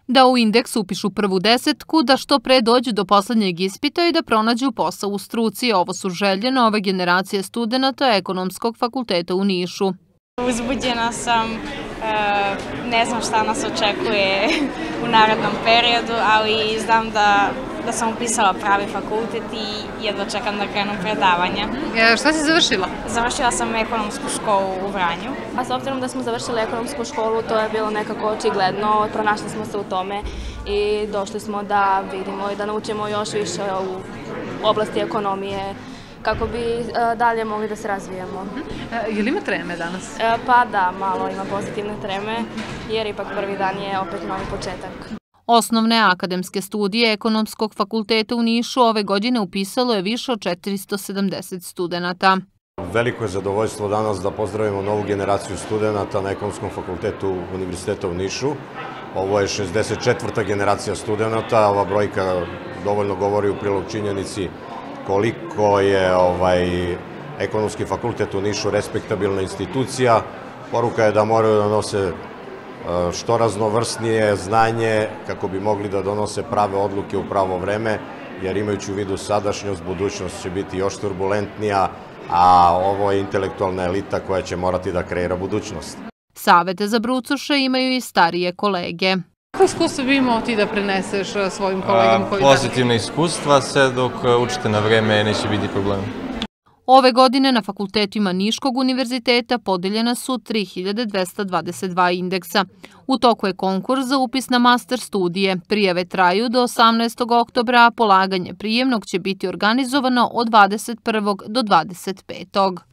Da u indeks upišu prvu desetku, da što pre dođu do poslednjeg ispita i da pronađu posao u struci. Ovo su želje nove generacije studenta Ekonomskog fakulteta u Nišu. Uzbuđena sam, ne znam šta nas očekuje u narednom periodu, ali znam da sam upisala pravi fakultet i jedva čekam da krenem predavanja. Šta si završila? Završila sam ekonomsku školu u Vranju. A s obzirom da smo završili ekonomsku školu, to je bilo nekako očigledno, pronašli smo se u tome i došli smo da vidimo i da naučimo još više u oblasti ekonomije, kako bi dalje mogli da se razvijamo. Je li ima treme danas? Pa da, malo ima pozitivne treme, jer ipak prvi dan je opet novi početak. Osnovne akademske studije Ekonomskog fakulteta u Nišu ove godine upisalo je više od 470 studenta. Veliko je zadovoljstvo danas da pozdravimo novu generaciju studenta na Ekonomskom fakultetu Univerziteta u Nišu. Ovo je 64. generacija studenta, ova brojka dovoljno govori u prilog činjenici koliko je Ekonomski fakultet u Nišu respektabilna institucija. Poruka je da moraju da nose što raznovrsnije znanje kako bi mogli da donose prave odluke u pravo vreme, jer imajući u vidu sadašnjost, budućnost će biti još turbulentnija, a ovo je intelektualna elita koja će morati da kreira budućnost. Savete za brucoše imaju i starije kolege. Kako iskustvo bi imao ti da preneseš svojim kolegama? Pozitivne iskustva, sve dok učite na vreme neće biti problema. Ove godine na fakultetima Niškog univerziteta podeljena su 3222 indeksa. U toku je konkurs za upis na master studije. Prijave traju do 18. oktobra, a polaganje prijemnog će biti organizovano od 21. do 25.